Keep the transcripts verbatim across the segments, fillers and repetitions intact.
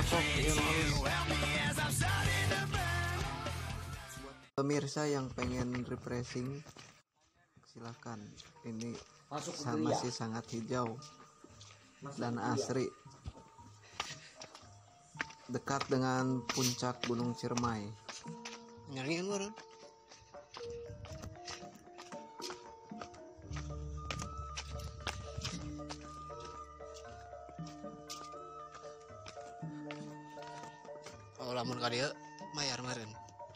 Pemirsa yang pengen refreshing silakan, ini Masuk ke sa- geria. masih sangat hijau dan asri, dekat dengan puncak Gunung Ciremai. Nyaringan orang. Oh, lamun ka dieu mayar meureun.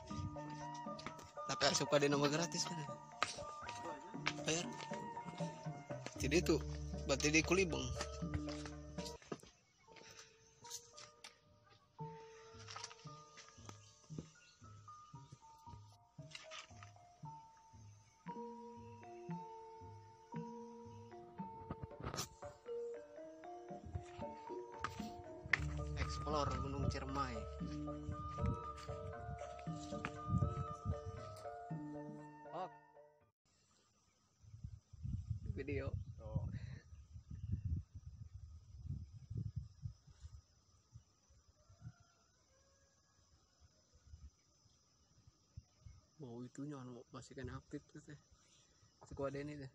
Tapi asup ka di nomor gratis kan. Bayar. Jadi itu berarti di Kulibeng. Explore Gunung Ciremai. Oh. Video. Oh. Mau itunya masih kan aktif tuh teh. Sekuat ini teh.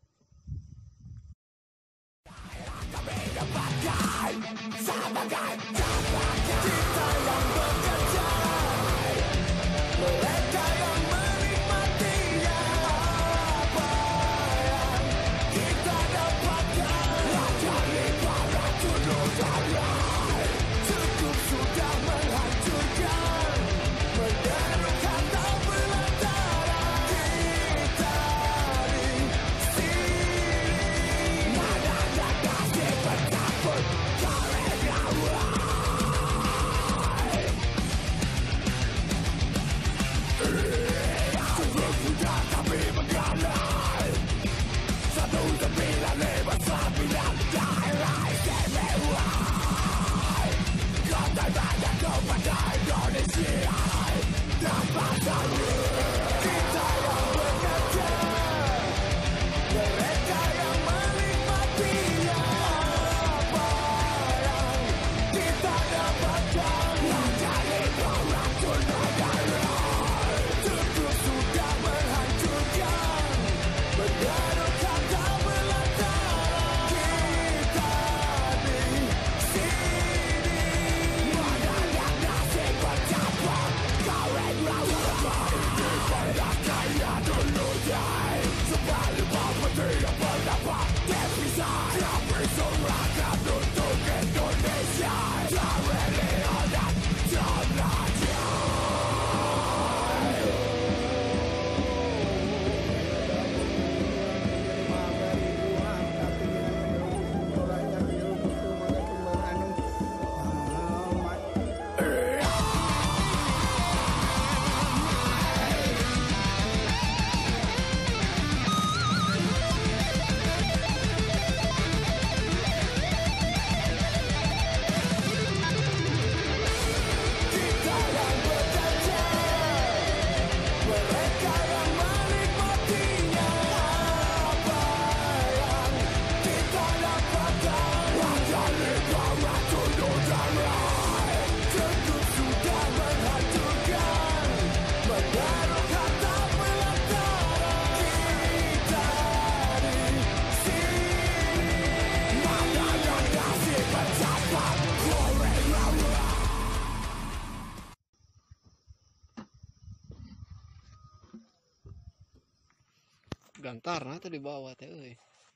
Gantar nah tuh di bawah teh euy.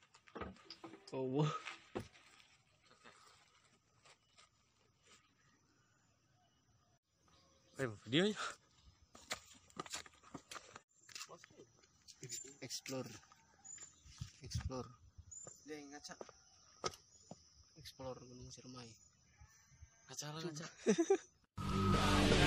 Oh. Eh, videonya. Explore. Explore. Dia ngaca. Explore Gunung Ciremai. Ngaca lah ngaca.